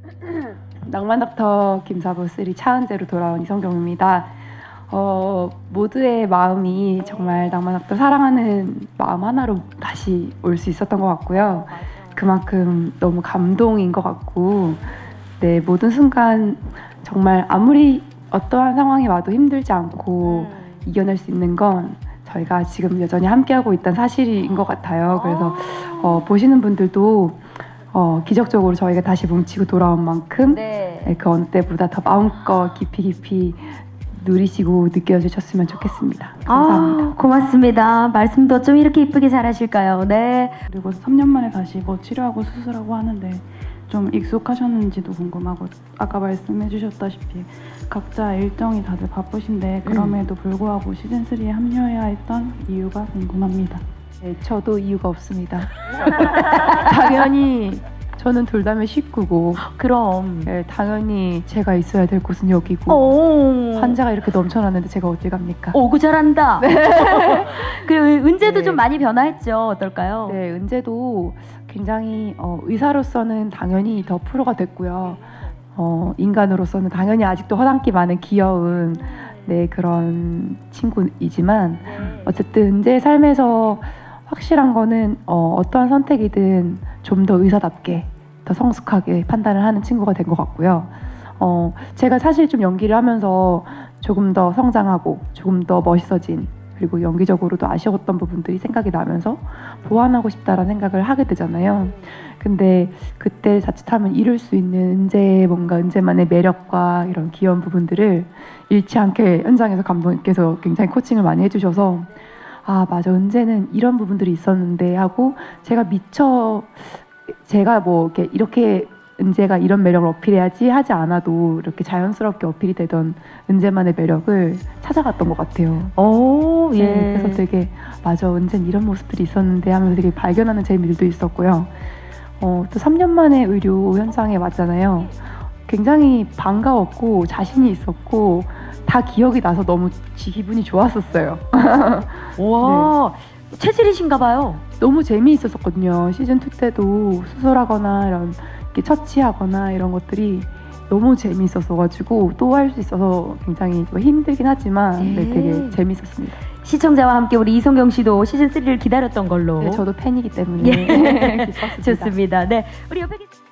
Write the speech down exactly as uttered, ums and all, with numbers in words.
낭만 닥터 김사부 쓰리 차은재로 돌아온 이성경입니다. 어, 모두의 마음이 정말 낭만 닥터 사랑하는 마음 하나로 다시 올 수 있었던 것 같고요. 그만큼 너무 감동인 것 같고, 네, 모든 순간 정말 아무리 어떠한 상황이 와도 힘들지 않고 음. 이겨낼 수 있는 건 저희가 지금 여전히 함께하고 있다는 사실인 것 같아요. 그래서 어, 보시는 분들도 어, 기적적으로 저희가 다시 뭉치고 돌아온 만큼 네. 네, 그 어느 때보다 더 마음껏 깊이 깊이 누리시고 느껴주셨으면 좋겠습니다. 감사합니다. 아, 고맙습니다. 말씀도 좀 이렇게 이쁘게 잘하실까요? 네. 그리고 삼 년 만에 다시 뭐 치료하고 수술하고 하는데 좀 익숙하셨는지도 궁금하고, 아까 말씀해 주셨다시피 각자 일정이 다들 바쁘신데 그럼에도 불구하고 시즌 쓰리에 합류해야 했던 이유가 궁금합니다. 네, 저도 이유가 없습니다. 당연히 저는 돌담의 식구고, 그럼 네, 당연히 제가 있어야 될 곳은 여기고, 오. 환자가 이렇게 넘쳐났는데 제가 어딜 갑니까? 오구 잘한다. 네. 그리고 은재도 네. 좀 많이 변화했죠. 어떨까요? 네, 은재도 굉장히 어, 의사로서는 당연히 더 프로가 됐고요. 어, 인간으로서는 당연히 아직도 허당기 많은 귀여운 네, 그런 친구이지만 어쨌든 은재의 삶에서 확실한 거는 어, 어떠한 선택이든 좀 더 의사답게 더 성숙하게 판단을 하는 친구가 된 것 같고요. 어, 제가 사실 좀 연기를 하면서 조금 더 성장하고 조금 더 멋있어진, 그리고 연기적으로도 아쉬웠던 부분들이 생각이 나면서 보완하고 싶다라는 생각을 하게 되잖아요. 근데 그때 자칫하면 잃을 수 있는 은재의 뭔가 은재만의 매력과 이런 귀여운 부분들을 잃지 않게 현장에서 감독님께서 굉장히 코칭을 많이 해주셔서 아 맞아, 은재는 이런 부분들이 있었는데 하고, 제가 미처 제가 뭐 이렇게 이렇게 은재가 이런 매력을 어필해야지 하지 않아도 이렇게 자연스럽게 어필이 되던 은재만의 매력을 찾아갔던 것 같아요. 오, 예. 네, 그래서 되게 맞아, 은재는 이런 모습들이 있었는데 하면서 되게 발견하는 재미들도 있었고요. 어, 또 삼 년 만에 의료 현장에 왔잖아요. 굉장히 반가웠고 자신이 있었고 다 기억이 나서 너무 기분이 좋았었어요. 와, 네. 체질이신가 봐요. 너무 재미있었거든요. 시즌 투 때도 수술하거나 이런 처치하거나 이런 것들이 너무 재미있었어가지고 또 할 수 있어서 굉장히 힘들긴 하지만 네. 네, 되게 재미있었습니다. 시청자와 함께 우리 이성경 씨도 시즌 쓰리를 기다렸던 걸로. 네, 저도 팬이기 때문에 예. 기뻤습니다. 좋습니다. 네, 우리 옆에 계신